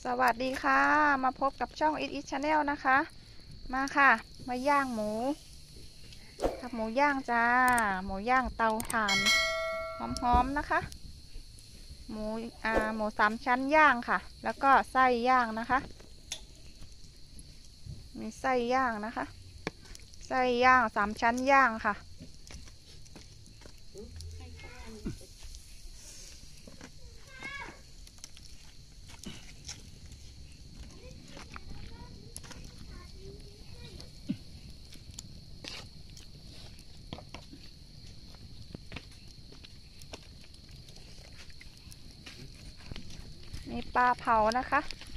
สวัสดีค่ะมาพบกับช่องIt It Channel นะคะมาค่ะมาย่างหมูทำหมูย่างจ้าหมูย่างเตาถ่านหอมๆนะคะหมูสามชั้นย่างค่ะแล้วก็ไส้ย่างนะคะมีไส้ย่างนะคะไส้ย่างสามชั้นย่างค่ะมีปลาเผานะคะ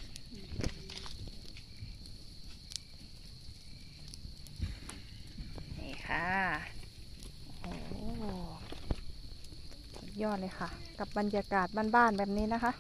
นี่ค่ะโอ้สุดยอดเลยค่ะกับบรรยากาศบ้านๆแบบนี้นะคะ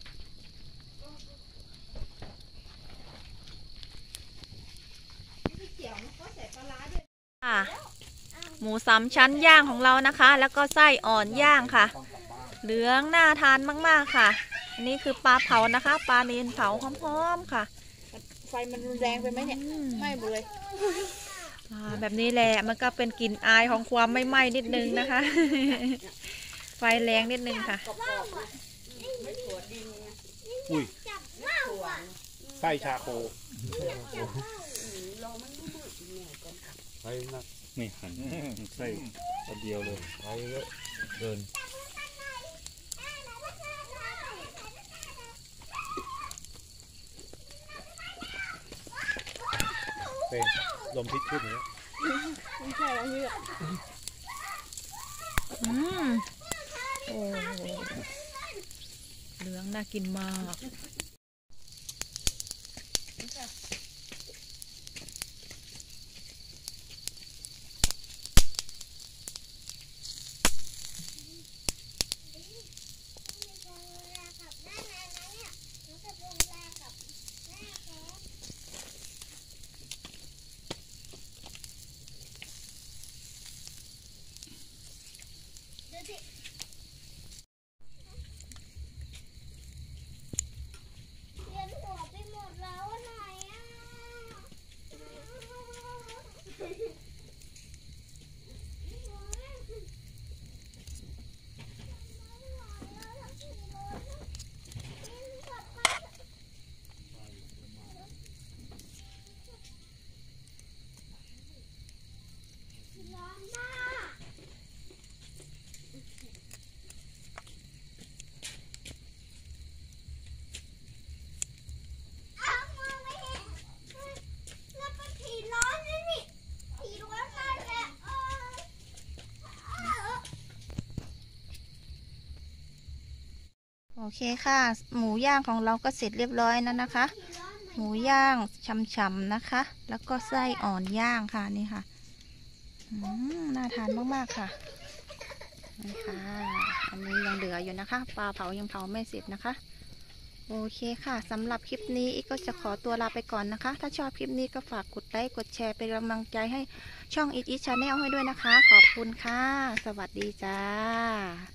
หมูสามชั้นย่างของเรานะคะแล้วก็ไส้อ่อนย่างค่ะเหลืองน่าทานมากๆค่ะอันนี้คือปลาเผานะคะปลาเนียนเผาหอมๆค่ะไฟมันรุนแรงไปไหมเนี่ยไม่เลยแบบนี้แหละมันก็เป็นกลิ่นอายของความไม่ไหม้นิดนึงนะคะไฟแรงนิดนึงค่ะอุ้ยไส้ชาโคไส้นักไม่หันไส้ตัวเดียวเลยไส้เยอะเกินเป็นลมพิษขึ้นอย่างนี้ไม่ใช่แล้วพี่โอ้เหลืองน่ากินมากโอเคค่ะหมูย่างของเราก็เสร็จเรียบร้อยแล้วนะคะหมูย่างฉ่ำๆนะคะแล้วก็ไส้อ่อนย่างค่ะนี่ค่ะน่าทานมากๆค่ะนี่ค่ะอันนี้ยังเหลืออยู่นะคะปลาเผายังเผาไม่เสร็จนะคะโอเคค่ะสำหรับคลิปนี้อีกก็จะขอตัวลาไปก่อนนะคะถ้าชอบคลิปนี้ก็ฝากกดไลค์กดแชร์เป็นกำลังใจให้ช่องIt It Channelให้ด้วยนะคะขอบคุณค่ะสวัสดีจ้า